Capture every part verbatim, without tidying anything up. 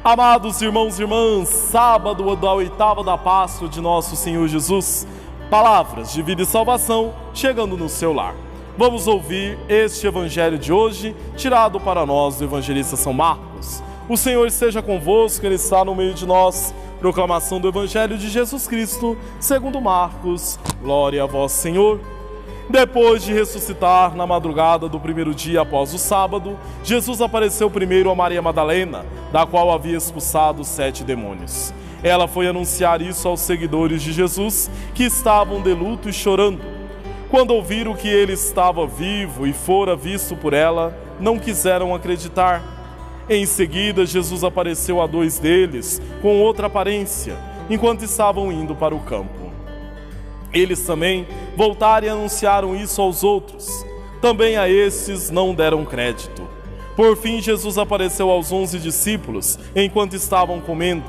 Amados irmãos e irmãs, sábado da oitava da Páscoa de nosso Senhor Jesus, palavras de vida e salvação chegando no seu lar. Vamos ouvir este evangelho de hoje, tirado para nós do evangelista São Marcos. O Senhor esteja convosco, Ele está no meio de nós. Proclamação do evangelho de Jesus Cristo, segundo Marcos. Glória a vós, Senhor. Depois de ressuscitar na madrugada do primeiro dia após o sábado, Jesus apareceu primeiro a Maria Madalena, da qual havia expulsado sete demônios. Ela foi anunciar isso aos seguidores de Jesus, que estavam de luto e chorando. Quando ouviram que ele estava vivo e fora visto por ela, não quiseram acreditar. Em seguida, Jesus apareceu a dois deles, com outra aparência, enquanto estavam indo para o campo. Eles também voltaram e anunciaram isso aos outros. Também a estes não deram crédito. Por fim, Jesus apareceu aos onze discípulos, enquanto estavam comendo.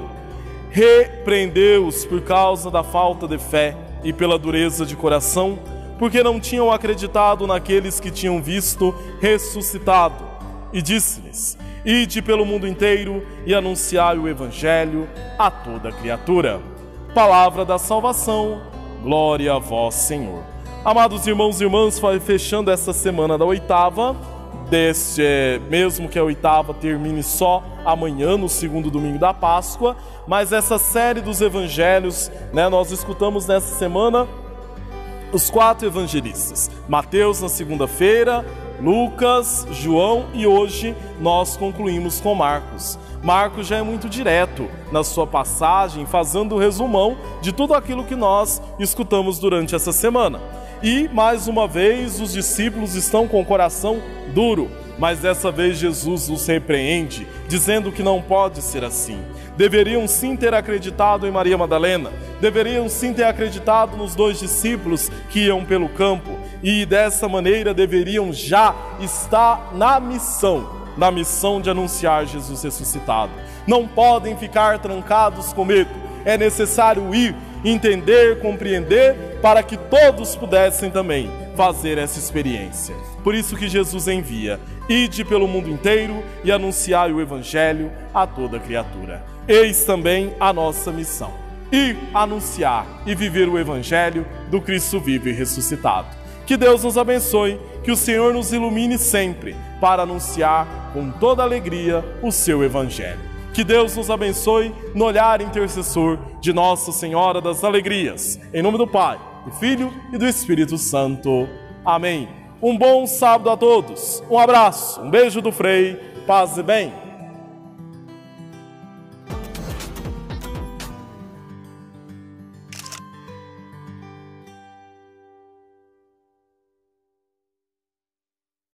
Repreendeu-os por causa da falta de fé e pela dureza de coração, porque não tinham acreditado naqueles que tinham visto ressuscitado. E disse-lhes: Ide pelo mundo inteiro e anunciai o Evangelho a toda criatura. Palavra da salvação. Glória a vós, Senhor. Amados irmãos e irmãs, fechando essa semana da oitava, deste, mesmo que a oitava termine só amanhã, no segundo domingo da Páscoa, mas essa série dos evangelhos, né, nós escutamos nessa semana os quatro evangelistas. Mateus na segunda-feira, Lucas, João e hoje nós concluímos com Marcos. Marcos já é muito direto na sua passagem, fazendo o resumão de tudo aquilo que nós escutamos durante essa semana. E, mais uma vez, os discípulos estão com o coração duro, mas dessa vez Jesus os repreende, dizendo que não pode ser assim. Deveriam sim ter acreditado em Maria Madalena, deveriam sim ter acreditado nos dois discípulos que iam pelo campo, e dessa maneira deveriam já estar na missão, na missão de anunciar Jesus ressuscitado. Não podem ficar trancados com medo, é necessário ir, entender, compreender, para que todos pudessem também fazer essa experiência. Por isso que Jesus envia: Ide pelo mundo inteiro e anunciai o Evangelho a toda criatura. Eis também a nossa missão: ir anunciar e viver o Evangelho do Cristo vivo e ressuscitado. Que Deus nos abençoe, que o Senhor nos ilumine sempre para anunciar com toda alegria o seu Evangelho. Que Deus nos abençoe no olhar intercessor de Nossa Senhora das Alegrias. Em nome do Pai, do Filho e do Espírito Santo. Amém. Um bom sábado a todos. Um abraço, um beijo do Frei. Paz e bem.